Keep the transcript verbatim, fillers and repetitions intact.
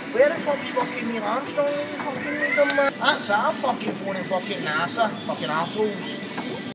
Where the fuck's fucking Neil Armstrong? Fucking them, man. That's that fucking phone and fucking NASA. Fucking assholes.